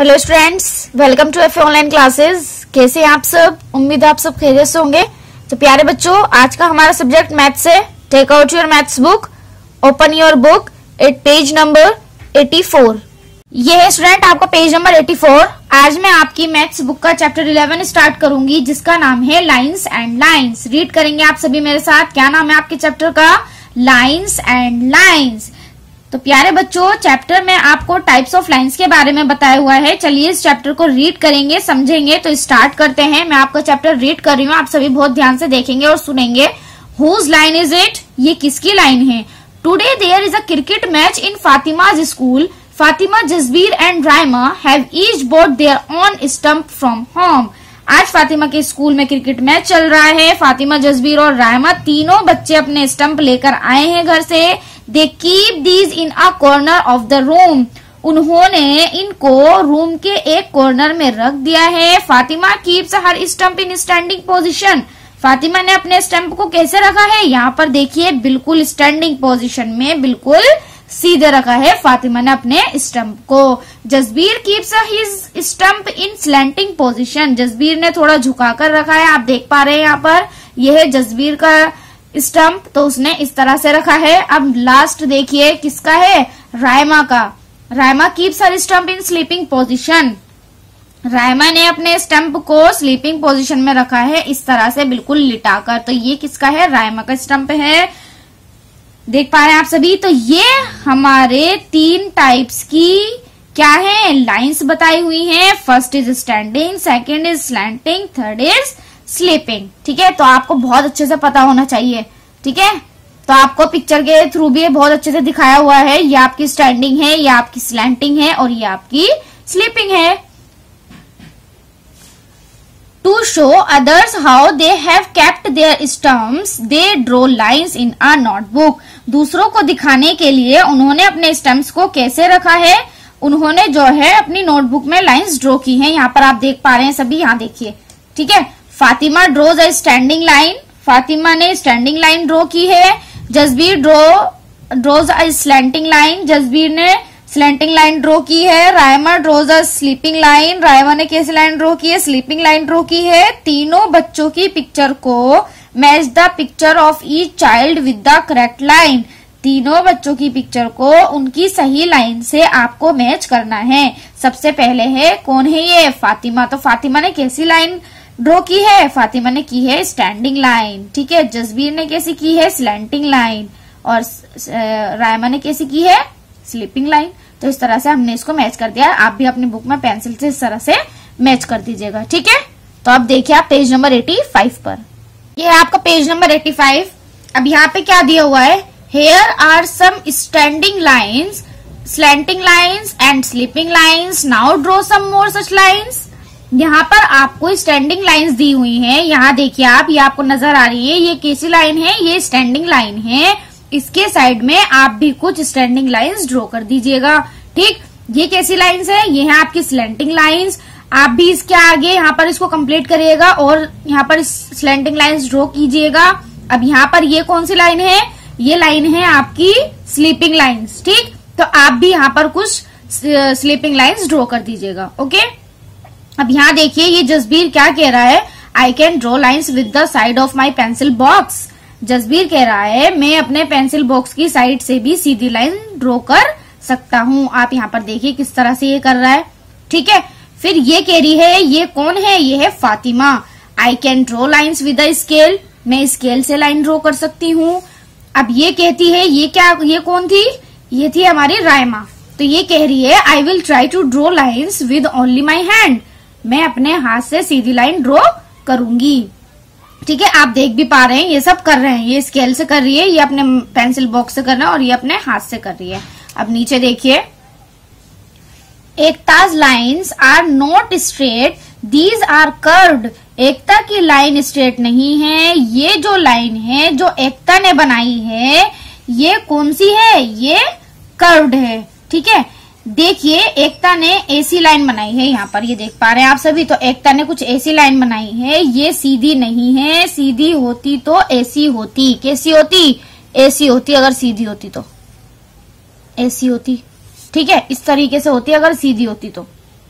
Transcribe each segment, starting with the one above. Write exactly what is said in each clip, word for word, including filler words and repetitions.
Hello students, welcome to F online classes. कैसे हैं आप सब? उम्मीद है आप सब खैरियत से होंगे। तो प्यारे बच्चों, आज का हमारा सब्जेक्ट मैथ्स है। Take out your maths book, open your book at page number चौरासी। ये है स्टूडेंट आपका पेज नंबर चौरासी। आज मैं आपकी मैथ्स बुक का चैप्टर इलेवन स्टार्ट करूंगी, जिसका नाम है लाइन्स एंड लाइन्स। रीड करेंगे आप सभी मेरे साथ। क्या नाम है आपके चैप्टर का? Lines and lines. तो प्यारे बच्चों, चैप्टर में आपको टाइप्स ऑफ लाइंस के बारे में बताया हुआ है। चलिए इस चैप्टर को रीड करेंगे, समझेंगे। तो स्टार्ट करते हैं। मैं आपका चैप्टर रीड कर रही हूँ, आप सभी बहुत ध्यान से देखेंगे और सुनेंगे। Whose line is it? ये किसकी लाइन है? Today there is a cricket match in Fatima's school. Fatima, Jasbir and Raima have each brought their own stump from home. आज फातिमा के स्कूल में क्रिकेट मैच चल रहा है। फातिमा, जसबीर और रायमा तीनों बच्चे अपने स्टंप लेकर आए हैं घर से। They keep these in a corner of the room. उन्होंने इनको रूम के एक कॉर्नर में रख दिया है। Fatima keeps her stump in standing position. Fatima ने अपने स्टंप को कैसे रखा है? यहाँ पर देखिए, बिल्कुल स्टैंडिंग पोजीशन में, बिल्कुल सीधे रखा है फातिमा ने अपने स्टंप को। Jasbir keeps his stump in slanting position. Jasbir ने थोड़ा झुकाकर रखा है, आप देख पा रहे हैं यहाँ पर। यह है जसबीर का स्टंप, तो उसने इस तरह से रखा है। अब लास्ट देखिए किसका है? रायमा का। Raima keeps her stump in sleeping position. Raima ने अपने स्टंप को स्लीपिंग पोजीशन में रखा है, इस तरह से बिल्कुल लिटाकर। तो ये किसका है? रायमा का स्टंप है। देख पा रहे हैं आप सभी। तो ये हमारे तीन टाइप्स की क्या है? लाइंस बताई हुई हैं। First is standing, second is slanting, third is sleeping. ठीक है, तो आपको बहुत अच्छे से पता होना चाहिए। ठीक है, तो आपको पिक्चर के थ्रू भी बहुत अच्छे से दिखाया हुआ है। ये आपकी स्टैंडिंग है, ये आपकी स्लैंटिंग है और ये आपकी स्लीपिंग है। To show others how they have kept their stumps, they draw lines in a notebook. दूसरों को दिखाने के लिए उन्होंने अपने स्टम्प्स को कैसे रखा है? उन्होंने जो है अपनी नोटबुक में लाइंस ड्रॉ की हैं। यहाँ पर आप देख पा रहे हैं सभी, यहाँ देखिए। ठीक है, Fatima draws a standing line. Fatima ने स्टैंडिंग लाइन ड्रॉ की है। Jasbir draw draws a slanting line. Jasbir ने स्लैंटिंग लाइन ड्रॉ की है। Raima draws a sleeping line. Raima ने कैसी लाइन ड्रॉ की है? स्लीपिंग लाइन ड्रॉ की है। तीनों बच्चों की पिक्चर को match the picture of each child with the correct line. तीनों बच्चों की पिक्चर को उनकी सही लाइन से आपको मैच करना है। सबसे पहले है, कौन है ये? फातिमा। तो फातिमा ने कैसी लाइन ड्रॉ की है? फातिमा ने की है स्टैंडिंग लाइन। ठीक है, जसबीर ने कैसी की है? Slanting line. और रायमा ने कैसी की है? Sleeping line. तो इस तरह से हमने इसको मैच कर दिया। आप भी अपनी बुक में पेंसिल से इस तरह से मैच कर दीजिएगा। ठीक है, तो अब देखिए आप पेज नंबर पचासी पर। ये है आपका पेज नंबर पचासी। अब यहाँ पे क्या दिया हुआ है? Here are some standing lines, slanting lines and sleeping lines. Now draw some more such lines. यहाँ पर आपको स्टैंडिंग लाइन्स दी हुई हैं। यहाँ देखिए आप, ये आपको नजर आ रही है। ये कैसी लाइन है? ये स्टैंडिंग लाइन है। इसके साइड में आप भी कुछ स्टैंडिंग लाइंस ड्रॉ कर दीजिएगा। ठीक, ये कैसी लाइंस है? ये है आपकी स्लैंटिंग लाइंस। आप भी इसके आगे यहाँ पर इसको कंप्लीट करिएगा और यहाँ पर स्लैंटिंग लाइंस ड्रॉ कीजिएगा। अब यहाँ पर ये कौन सी लाइन है? ये लाइन है आपकी स्लीपिंग लाइंस। ठीक, तो आप भी यहाँ पर कुछ स्लीपिंग लाइंस ड्रॉ कर दीजिएगा। ओके, अब यहाँ देखिए, ये जसबीर क्या कह रहा है? I can draw lines with the side of my pencil box. Jasbir कह रहा है मैं अपने पेंसिल बॉक्स की साइड से भी सीधी लाइन ड्रॉ कर सकता हूँ। आप यहाँ पर देखिए किस तरह से ये कर रहा है। ठीक है, फिर ये कह रही है, ये कौन है? ये है Fatima. I can draw lines with a scale. मैं स्केल से लाइन ड्रॉ कर सकती हूँ। अब ये कहती है, ये क्या, ये कौन थी? ये थी हमारी रायमा। तो ये कह रही है, I will try to draw lines with only my hand. मैं अपने हाथ से सीधी लाइन ड्रॉ करूंगी। ठीक है, आप देख भी पा रहे हैं, ये सब कर रहे हैं। ये स्केल से कर रही है, ये अपने पेंसिल बॉक्स से कर रहा है और ये अपने हाथ से कर रही है। अब नीचे देखिए, Ekta's lines are not straight, these are curved. Ekta की लाइन स्ट्रेट नहीं है। ये जो लाइन है जो एकता ने बनाई है, ये कौन सी है? ये कर्व्ड है। ठीक है, देखिए एकता ने ऐसी लाइन बनाई है। यहाँ पर ये देख पा रहे हैं आप सभी। तो एकता ने कुछ ऐसी लाइन बनाई है, ये सीधी नहीं है। सीधी होती तो ऐसी होती। कैसी होती? ऐसी होती। अगर सीधी होती तो ऐसी होती। ठीक है, इस तरीके से होती अगर सीधी होती तो।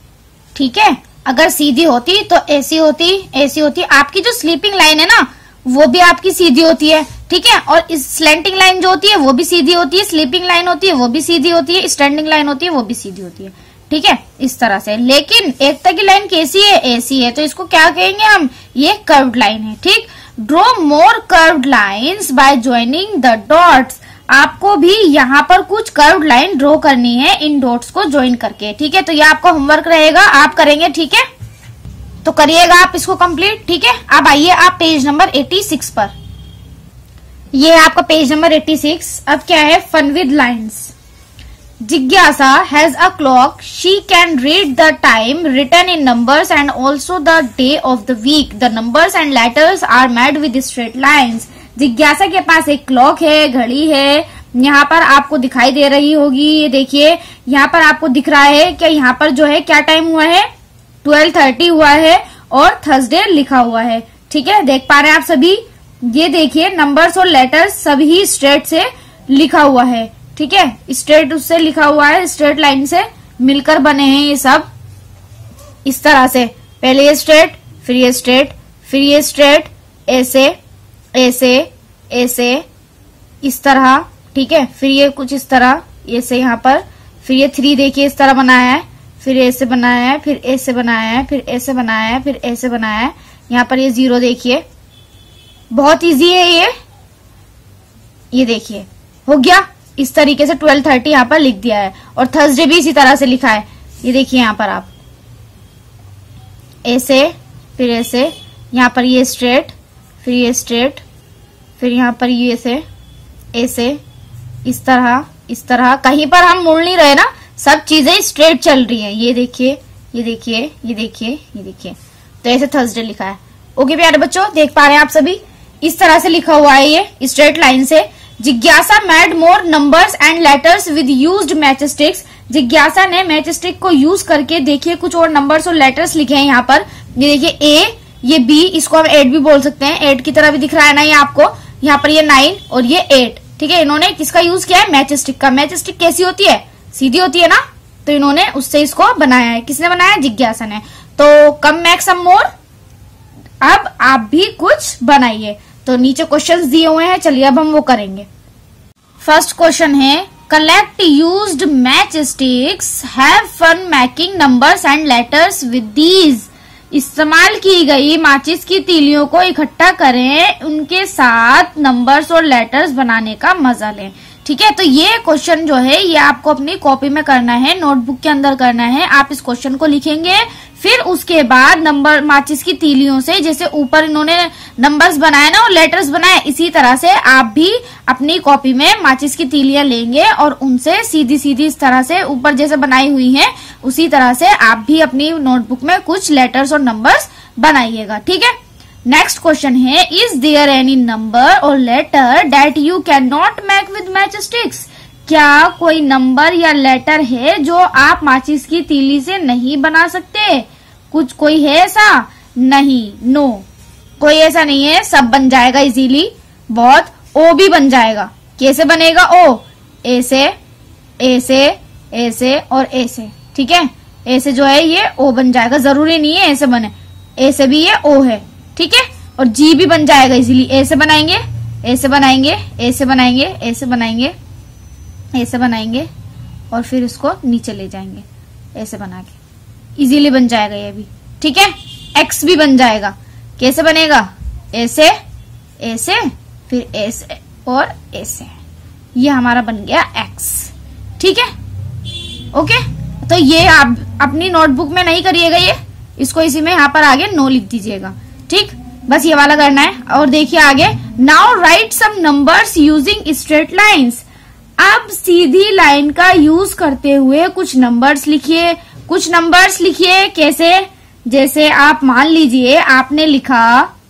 ठीक है। अगर सीधी होती तो ऐसी होती, ऐसी होती। आपकी जो स्लीपिंग लाइन है ना वो भी आपकी सीधी होती है, ठीक है। और इस स्लैंटिंग लाइन जो होती है वो भी सीधी होती है, स्लीपिंग लाइन होती है वो भी सीधी होती है, स्टैंडिंग लाइन होती है वो भी सीधी होती है, ठीक है, इस तरह से। लेकिन एकता की लाइन कैसी है? ऐसी है, तो इसको क्या कहेंगे हम? ये कर्व्ड लाइन है, ठीक। Draw more curved lines by joining the dots. आपको भी यहाँ पर कुछ कर्व्ड लाइन ड्रॉ करनी है इन डॉट्स को ज्वाइन करके, ठीक है। तो ये आपका होमवर्क रहेगा, आप करेंगे, ठीक है। तो करिएगा आप इसको कंप्लीट, ठीक है। अब आइए आप पेज नंबर छियासी पर। ये है आपका पेज नंबर छियासी। अब क्या है? Fun with lines. जिज्ञासा has a clock, she can read the time written in numbers and also the day of the week. The numbers and letters are made with straight lines. जिज्ञासा के पास एक clock है, घड़ी है, यहाँ पर आपको दिखाई दे रही होगी। ये देखिए यहाँ पर आपको दिख रहा है कि यहाँ पर जो है क्या टाइम हुआ है? ट्वेल्व थर्टी हुआ है और थर्सडे लिखा हुआ है, ठीक है। देख पा रहे हैं आप सभी? ये देखिए नंबर्स और लेटर्स सभी स्ट्रेट से लिखा हुआ है, ठीक है। स्ट्रेट उससे लिखा हुआ है, स्ट्रेट लाइन से मिलकर बने हैं ये सब इस तरह से। पहले ये स्ट्रेट, फिर ये स्ट्रेट, फिर ये स्ट्रेट, ऐसे ऐसे ऐसे इस तरह, ठीक है। फिर ये कुछ इस तरह ऐसे यहाँ पर, फिर ये थ्री देखिए इस तरह बनाया है, फिर ऐसे बनाया है, फिर ऐसे बनाया है, फिर ऐसे बनाया है, फिर ऐसे बनाया है। यहाँ पर ये जीरो देखिए, बहुत इजी है ये ये देखिए हो गया। इस तरीके से ट्वेल्व थर्टी यहाँ पर लिख दिया है और थर्सडे भी इसी तरह से लिखा है। ये देखिए यहाँ पर आप ऐसे, फिर ऐसे, यहाँ पर ये स्ट्रेट, फिर ये स्ट्रेट, फिर यहाँ पर ये ऐसे ऐसे इस तरह इस तरह। कहीं पर हम मुड़ नहीं रहे ना, सब चीजें स्ट्रेट चल रही हैं। ये देखिए, ये देखिए, ये देखिए, ये देखिए। तो ऐसे थर्सडे लिखा है। ओके प्यारे बच्चों, देख पा रहे हैं आप सभी? इस तरह से लिखा हुआ है ये स्ट्रेट लाइन से। जिज्ञासा made more numbers and letters with used match sticks. जिज्ञासा ने मैच स्टिक को यूज करके देखिए कुछ और नंबर्स और लेटर्स लिखे हैं यहाँ पर। ये देखिए ए, ये बी, इसको हम एट भी बोल सकते हैं, एट की तरह भी दिख रहा है ना ये आपको। यहाँ पर ये नाइन और ये एट, ठीक है। इन्होंने किसका यूज किया है? मैच स्टिक का। मैच स्टिक कैसी होती है? सीधी होती है ना, तो इन्होंने उससे इसको बनाया है। किसने बनाया? जिज्ञासा ने। तो कम मेक सम मोर, अब आप भी कुछ बनाइए। तो नीचे क्वेश्चंस दिए हुए हैं, चलिए अब हम वो करेंगे। फर्स्ट क्वेश्चन है collect used match sticks, have fun making numbers and letters with these. इस्तेमाल की गई माचिस की तीलियों को इकट्ठा करें, उनके साथ नंबर्स और लेटर्स बनाने का मजा लें, ठीक है। तो ये क्वेश्चन जो है ये आपको अपनी कॉपी में करना है, नोटबुक के अंदर करना है। आप इस क्वेश्चन को लिखेंगे, फिर उसके बाद नंबर माचिस की तीलियों से, जैसे ऊपर इन्होंने नंबर्स बनाए ना और लेटर्स बनाए, इसी तरह से आप भी अपनी कॉपी में माचिस की तीलियां लेंगे और उनसे सीधी सीधी इस तरह से ऊपर जैसे बनाई हुई है उसी तरह से आप भी अपनी नोटबुक में कुछ लेटर्स और नंबर्स बनाइएगा, ठीक है। नेक्स्ट क्वेश्चन है इज देयर एनी नंबर और letter that you can not make with match sticks. क्या कोई नंबर या लेटर है जो आप माचिस की तीली से नहीं बना सकते? कुछ कोई है ऐसा? नहीं, नो, कोई ऐसा नहीं है, सब बन जाएगा इजीली, बहुत। ओ भी बन जाएगा। कैसे बनेगा ओ? ऐसे ऐसे ऐसे और ऐसे, ठीक है। ऐसे जो है ये ओ बन जाएगा, जरूरी नहीं है ऐसे बने, ऐसे भी ये ओ है, ठीक है। और जी भी बन जाएगा इजीली। ऐसे बनाएंगे, ऐसे बनाएंगे, ऐसे बनाएंगे, ऐसे बनाएंगे, ऐसे बनाएंगे और फिर इसको नीचे ले जाएंगे ऐसे बना के, इजीली बन जाएगा ये भी, ठीक है। एक्स भी बन जाएगा। कैसे बनेगा? ऐसे ऐसे फिर ऐसे और ऐसे, ये हमारा बन गया एक्स, ठीक है। ओके, तो ये आप अपनी नोटबुक में नहीं करिएगा, ये इसको इसी में यहाँ पर आगे नो लिख दीजिएगा, ठीक। बस ये वाला करना है। और देखिए आगे, now write some numbers using straight lines. अब सीधी लाइन का यूज करते हुए कुछ नंबर्स लिखिए, कुछ नंबर्स लिखिए। कैसे? जैसे आप मान लीजिए आपने लिखा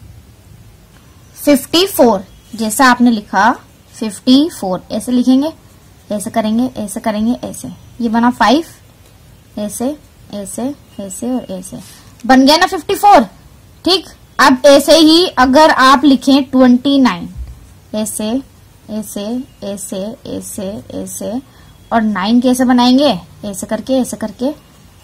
फिफ्टी फोर, जैसा आपने लिखा फिफ्टी फोर, ऐसे लिखेंगे, ऐसे करेंगे, ऐसे करेंगे, ऐसे, ये बना फाइव, ऐसे ऐसे ऐसे और ऐसे, बन गया ना फिफ्टी फोर, ठीक। अब ऐसे ही अगर आप लिखें ट्वेंटी नाइन, ऐसे ऐसे ऐसे ऐसे ऐसे, और नाइन कैसे बनाएंगे? ऐसे करके, ऐसे करके,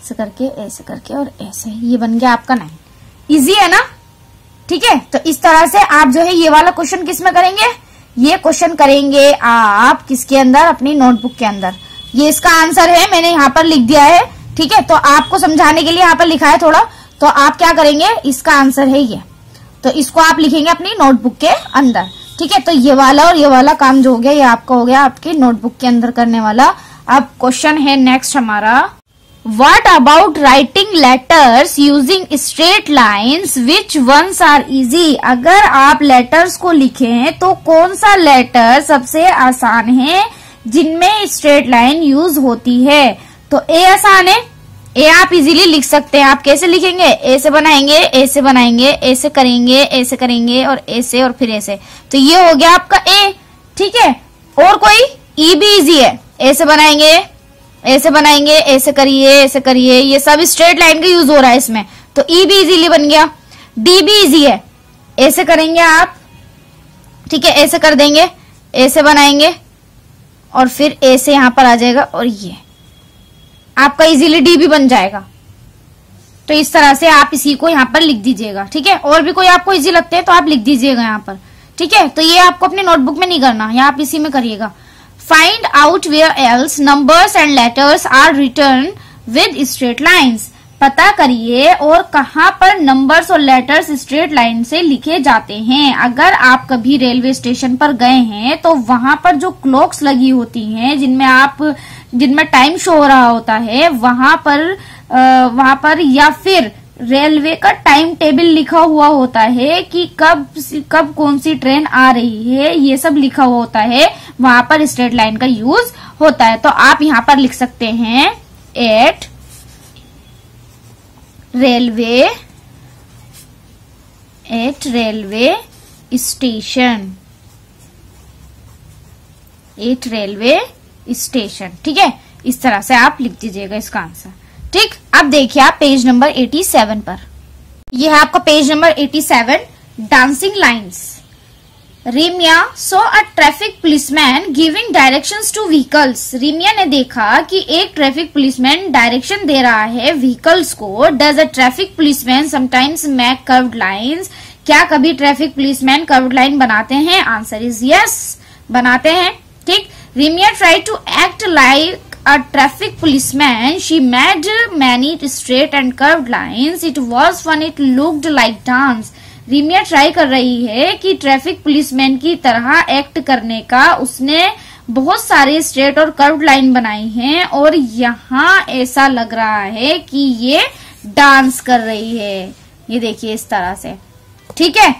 ऐसे करके, ऐसे करके और ऐसे, ये बन गया आपका नाइन। इजी है ना? ठीक है, तो इस तरह से आप जो है ये वाला क्वेश्चन किस में करेंगे, ये क्वेश्चन करेंगे आप किसके अंदर, अपनी नोटबुक के अंदर। ये इसका आंसर है, मैंने यहाँ पर लिख दिया है। ठीक है, तो आपको समझाने के लिए यहाँ पर लिखा है थोड़ा, तो आप क्या करेंगे, इसका आंसर है ये, तो इसको आप लिखेंगे अपनी नोटबुक के अंदर। ठीक है, तो ये वाला और ये वाला काम जो हो गया, ये आपका हो गया आपकी नोटबुक के अंदर करने वाला। अब क्वेश्चन है नेक्स्ट हमारा, what about writing letters using straight lines, which ones are easy. अगर आप लेटर्स को लिखें तो कौन सा लेटर सबसे आसान है जिनमें स्ट्रेट लाइन यूज होती है। तो ए आसान है, ए आप इजीली लिख सकते हैं। आप कैसे लिखेंगे, ए से बनाएंगे, ए से बनाएंगे, ए से करेंगे, ए से करेंगे और ए से और फिर ऐसे, तो ये हो गया आपका ए। ठीक है, और कोई, ई भी इजी है, ए से बनाएंगे, ए से बनाएंगे, ए से करिए, ऐसे करिए, ये सब स्ट्रेट लाइन का यूज हो रहा है इसमें, तो ई भी इजीली बन गया। डी भी इजी है, ए से करेंगे आप, ठीक है, ए से कर देंगे, ए से बनाएंगे और फिर ए से यहां पर आ जाएगा और ये आपका इजीली डी भी बन जाएगा। तो इस तरह से आप इसी को यहाँ पर लिख दीजिएगा। ठीक है, और भी कोई आपको इजी लगते हैं तो आप लिख दीजिएगा यहाँ पर। ठीक है, तो ये आपको अपनी नोटबुक में नहीं करना, यहाँ आप इसी में करिएगा। Find out where else numbers and letters are written with straight lines. पता करिए और कहाँ पर नंबर्स और लेटर्स स्ट्रेट लाइन से लिखे जाते हैं। अगर आप कभी रेलवे स्टेशन पर गए हैं तो वहां पर जो क्लॉक्स लगी होती हैं, जिनमें आप जिनमें टाइम शो हो रहा होता है, वहां पर आ, वहां पर या फिर रेलवे का टाइम टेबल लिखा हुआ होता है कि कब कब कौन सी ट्रेन आ रही है, ये सब लिखा हुआ होता है, वहां पर स्ट्रेट लाइन का यूज होता है। तो आप यहाँ पर लिख सकते हैं at railway at railway station, at railway station. ठीक है, इस तरह से आप लिख दीजिएगा इसका आंसर। ठीक, अब देखिए आप पेज नंबर सत्तासी पर, यह है आपका पेज नंबर सत्तासी, dancing lines. Rimiya saw a traffic policeman giving directions to vehicles. Rimiya ने देखा कि एक ट्रैफिक पुलिसमैन डायरेक्शन दे रहा है व्हीकल्स को। Does a traffic policeman sometimes make curved lines. क्या कभी ट्रैफिक पुलिसमैन कर्व्ड लाइन बनाते हैं? आंसर इज यस, बनाते हैं। ठीक, Rimiya try to act like a traffic policeman. She made many straight and curved lines. It was fun. It looked like dance. Rimiya try कर रही है कि ट्रैफिक पुलिसमैन की तरह एक्ट करने का। उसने बहुत सारे स्ट्रेट और कर्व्ड लाइन बनाई हैं और यहाँ ऐसा लग रहा है कि ये डांस कर रही है। ये देखिए इस तरह से। ठीक है,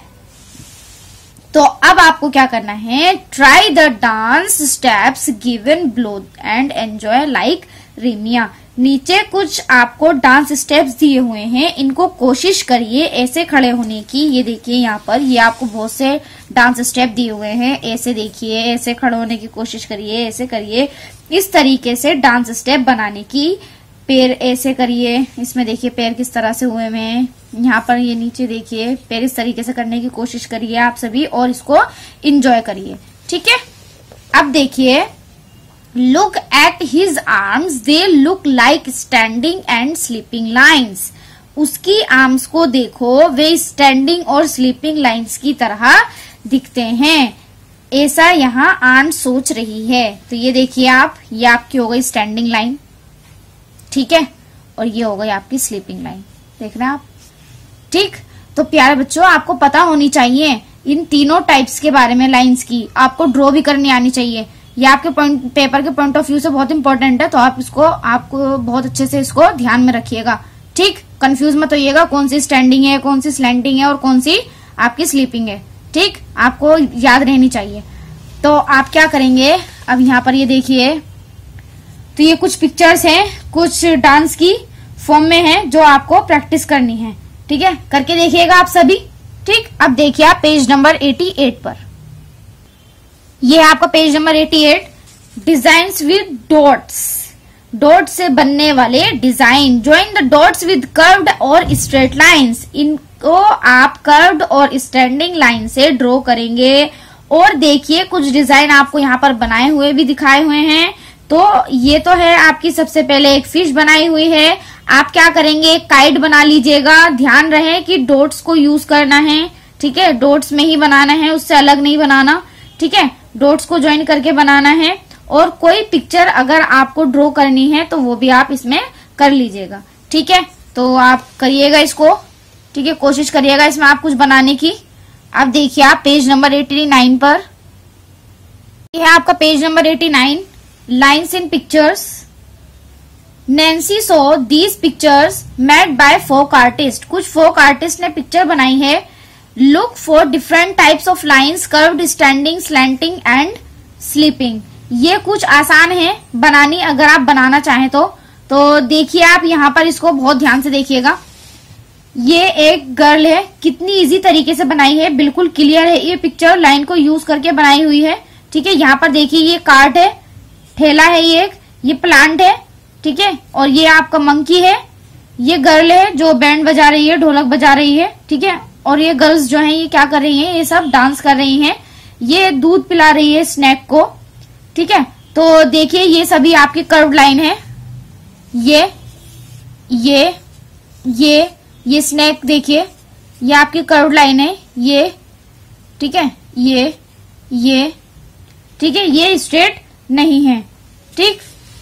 तो अब आपको क्या करना है, try the dance steps given below and enjoy like Rimiya. नीचे कुछ आपको डांस स्टेप्स दिए हुए हैं, इनको कोशिश करिए ऐसे खड़े होने की। ये देखिए यहाँ पर, ये आपको बहुत से डांस स्टेप दिए हुए हैं। ऐसे देखिए, ऐसे खड़े होने की कोशिश करिए, ऐसे करिए, इस तरीके से डांस स्टेप बनाने की। पैर ऐसे करिए, इसमें देखिए पैर किस तरह से हुए हुए हैं। यहाँ पर ये नीचे देखिए, पैर इस तरीके से करने की कोशिश करिए आप सभी और इसको एंजॉय करिए। ठीक है, अब देखिए, look at his arms, they look like standing and sleeping lines. उसकी आर्म्स को देखो, वे स्टैंडिंग और स्लीपिंग लाइन्स की तरह दिखते हैं। ऐसा यहाँ आंट सोच रही है। तो ये देखिए आप, ये आपकी हो गई स्टैंडिंग लाइन, ठीक है, और ये हो गई आपकी स्लीपिंग लाइन। देख रहे हैं आप? ठीक, तो प्यारे बच्चों, आपको पता होनी चाहिए इन तीनों टाइप्स के बारे में लाइंस की। आपको ड्रॉ भी करनी आनी चाहिए। ये आपके पॉइंट पेपर के पॉइंट ऑफ व्यू से बहुत इंपॉर्टेंट है, तो आप इसको आपको बहुत अच्छे से इसको ध्यान में रखिएगा। ठीक, कंफ्यूज मत होइएगा कौन सी स्टैंडिंग है, कौन सी स्लैंटिंग है और कौन सी आपकी स्लीपिंग है। ठीक, आपको याद रहनी चाहिए। तो आप क्या करेंगे, अब यहाँ पर ये देखिए, तो ये कुछ पिक्चर्स हैं, कुछ डांस की फॉर्म में है जो आपको प्रैक्टिस करनी है। ठीक है, करके देखिएगा आप सभी। ठीक, अब देखिए आप पेज नंबर अठासी पर, ये है आपका पेज नंबर अठासी, डिजाइन्स विद डॉट्स। डॉट से बनने वाले design. Join the dots with curved और स्ट्रेट लाइंस। इनको आप कर्व्ड और स्टैंडिंग लाइन से ड्रॉ करेंगे। और देखिए कुछ डिजाइन आपको यहाँ पर बनाए हुए भी दिखाए हुए हैं। तो ये तो है आपकी, सबसे पहले एक फिश बनाई हुई है। आप क्या करेंगे, एक काइट बना लीजिएगा। ध्यान रहे कि डॉट्स को यूज करना है, ठीक है, डॉट्स में ही बनाना है, उससे अलग नहीं बनाना, ठीक है, डॉट्स को ज्वाइन करके बनाना है। और कोई पिक्चर अगर आपको ड्रॉ करनी है तो वो भी आप इसमें कर लीजिएगा, ठीक है। तो आप करिएगा इसको, ठीक है, कोशिश करिएगा इसमें आप कुछ बनाने की। आप देखिए आप पेज नंबर नवासी पर, यह है आपका पेज नंबर नवासी, lines in pictures. Nancy saw these pictures made by folk artist. कुछ फोक आर्टिस्ट ने पिक्चर बनाई है। Look for different types of lines, curved, standing, slanting and sleeping. ये कुछ आसान है बनानी, अगर आप बनाना चाहें तो। तो देखिए आप यहाँ पर इसको बहुत ध्यान से देखिएगा। ये एक गर्ल है, कितनी इजी तरीके से बनाई है, बिल्कुल क्लियर है। ये पिक्चर लाइन को यूज करके बनाई हुई है, ठीक है। यहाँ पर देखिए ये कार्ट है, ठेला है, ये एक, ये प्लांट है, ठीक है। और ये आपका मंकी है, ये गर्ल है जो बैंड बजा रही है, ढोलक बजा रही है, ठीक है। और ये गर्ल्स जो हैं ये क्या कर रही हैं, ये सब डांस कर रही हैं। ये दूध पिला रही है स्नैक को, ठीक है। तो देखिए ये सभी आपकी कर्व लाइन है। ये ये ये ये स्नैक देखिए, ये आपकी कर्व लाइन है, ये, ठीक है, ये ये ठीक है, ये स्ट्रेट नहीं है, ठीक।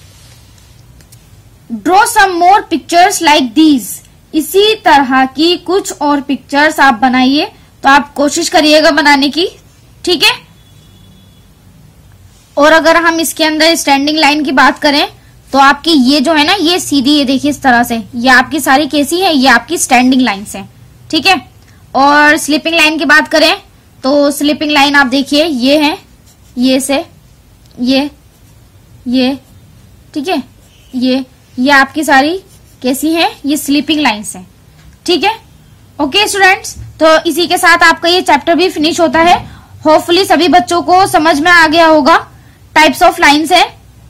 Draw some more pictures like these. इसी तरह की कुछ और पिक्चर्स आप बनाइए। तो आप कोशिश करिएगा बनाने की, ठीक है। और अगर हम इसके अंदर स्टैंडिंग लाइन की बात करें तो आपकी ये जो है ना, ये सीधी, ये देखिए इस तरह से, ये आपकी सारी कैसी है, ये आपकी स्टैंडिंग लाइन्स है, ठीक है। और स्लीपिंग लाइन की बात करें तो स्लीपिंग लाइन आप देखिए ये है, ये से ये ये ठीक है, ये ये आपकी सारी कैसी है, ये स्लीपिंग लाइन्स है, ठीक है। ओके स्टूडेंट्स, तो इसी के साथ आपका ये चैप्टर भी फिनिश होता है। होपफुली सभी बच्चों को समझ में आ गया होगा। टाइप्स ऑफ लाइन्स है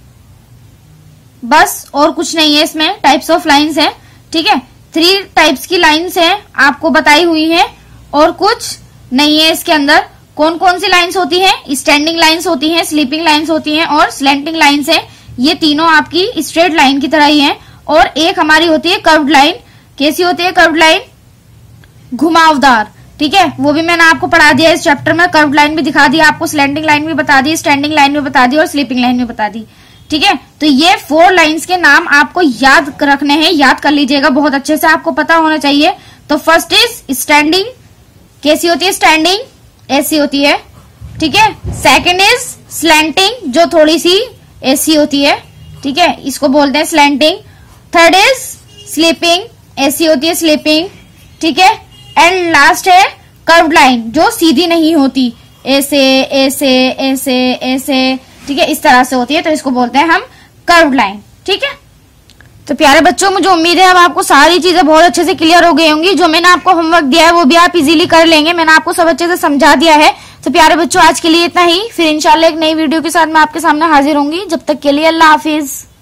बस, और कुछ नहीं है इसमें, टाइप्स ऑफ लाइन्स है, ठीक है। थ्री टाइप्स की लाइन्स है आपको बताई हुई है, और कुछ नहीं है इसके अंदर। कौन कौन सी लाइन्स होती है, स्टैंडिंग लाइन्स होती है, स्लीपिंग लाइन्स होती है, और स्लैंटिंग लाइन्स है। ये तीनों आपकी स्ट्रेट लाइन की तरह ही है। और एक हमारी होती है कर्व्ड लाइन। कैसी होती है कर्व्ड लाइन, घुमावदार, ठीक है। वो भी मैंने आपको पढ़ा दिया इस चैप्टर में। कर्व्ड लाइन भी दिखा दिया आपको, स्लैंटिंग लाइन भी बता दी, स्टैंडिंग लाइन भी बता दी, और स्लीपिंग लाइन भी बता दी, ठीक है। तो ये फोर लाइन्स के नाम आपको याद रखने हैं, याद कर लीजिएगा बहुत अच्छे से, आपको पता होना चाहिए। तो फर्स्ट इज स्टैंडिंग। कैसी होती है स्टैंडिंग, ऐसी होती है, ठीक है। सेकंड इज स्लैंटिंग, जो थोड़ी सी ऐसी होती है, ठीक है, इसको बोलते हैं स्लैंटिंग। थर्ड इज स्लीपिंग, ऐसी होती है स्लीपिंग, ठीक है। एंड लास्ट है कर्व्ड लाइन, जो सीधी नहीं होती, ऐसे ऐसे ऐसे ऐसे, ठीक है, इस तरह से होती है, तो इसको बोलते हैं हम कर्व्ड लाइन, ठीक है। तो प्यारे बच्चों, मुझे उम्मीद है अब आपको सारी चीजें बहुत अच्छे से क्लियर हो गई होंगी। जो मैंने आपको होमवर्क दिया है वो भी आप इजीली कर लेंगे, मैंने आपको सब अच्छे से समझा दिया है। तो प्यारे बच्चों, आज के लिए इतना ही, फिर इंशाल्लाह एक नई वीडियो के साथ मैं आपके सामने हाजिर होंगी। जब तक के लिए अल्लाह हाफिज।